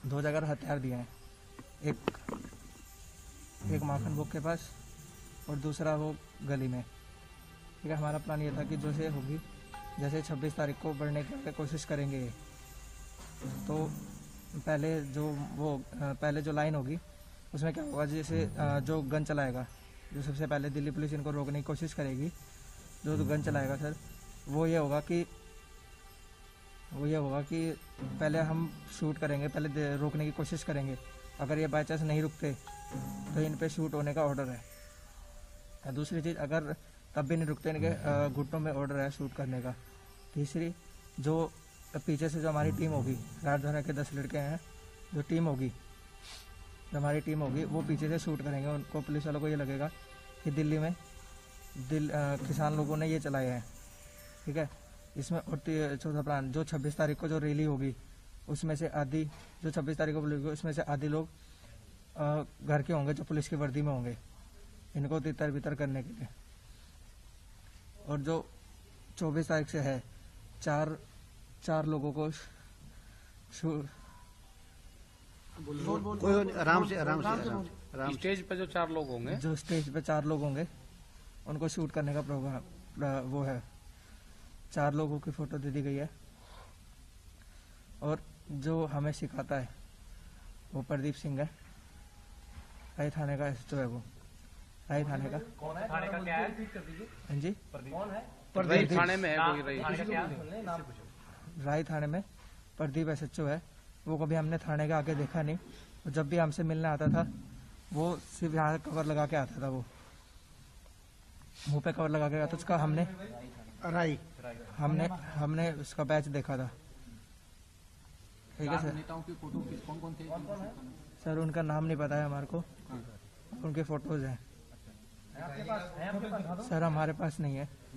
2 जगह हथियार दिए हैं, एक एक माखन बुक के पास और दूसरा वो गली में। ठीक है, हमारा प्लान ये था कि जैसे होगी, जैसे 26 तारीख को बढ़ने की कोशिश करेंगे ये, तो पहले जो लाइन होगी उसमें क्या होगा, जैसे जो गन चलाएगा, जो सबसे पहले दिल्ली पुलिस इनको रोकने की कोशिश करेगी, जो गन चलाएगा सर, वो ये होगा कि पहले हम शूट करेंगे, पहले रोकने की कोशिश करेंगे। अगर ये बाई चांस नहीं रुकते तो इन पे शूट होने का ऑर्डर है। दूसरी चीज़, अगर तब भी नहीं रुकते, इनके घुटनों में ऑर्डर है शूट करने का। तीसरी, जो पीछे से जो हमारी टीम होगी, राजधानी के 10 लड़के हैं, जो हमारी टीम होगी वो पीछे से शूट करेंगे। उनको, पुलिस वालों को ये लगेगा कि दिल्ली में किसान लोगों ने ये चलाए हैं। ठीक है, इसमें और चौथा प्लान, जो 26 तारीख को जो रैली होगी उसमें से आधी, जो 26 तारीख को होगी उसमें से आधी लोग घर के होंगे जो पुलिस की वर्दी में होंगे, इनको तितर बितर करने के लिए। और जो 24 तारीख से है, चार लोगों को आराम से स्टेज पे जो 4 लोग होंगे, जो स्टेज पे 4 लोग होंगे उनको शूट करने का प्रोग्राम वो है। 4 लोगों की फोटो दे दी गई है। और जो हमें सिखाता है वो प्रदीप सिंह है, राय थाने का एसएचओ है। वो राय थाने का कौन है? थाने का क्या है? हाँ जी, कौन है? प्रदीप थाने में है कोई रही? राय थाने में प्रदीप एसएचओ है। वो कभी हमने थाने के आगे देखा नहीं, और जब भी हमसे मिलने आता था वो सिर्फ यहाँ कवर लगा के आता था, वो मुंह पे कवर लगा के आता। उसका हमने उसका बैच देखा था। ठीक है सर, नेताओं की फोटो कौन थे? सर उनका नाम नहीं पता है हमारे को, उनके फोटोज हैं आपके पास है? सर, हमारे पास नहीं है।